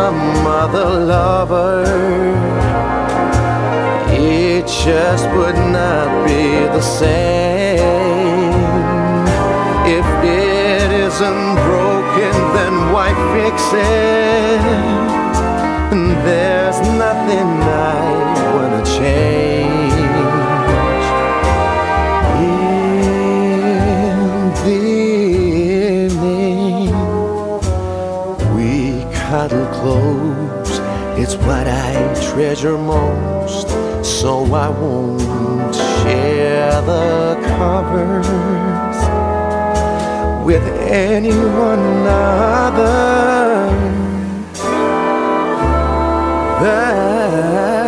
some other lover, it just would not be the same. If it isn't broken, then why fix it? There's nothing I wanna change. In the evening, we cuddle close. It's what I treasure most, so I won't share the covers with anyone other than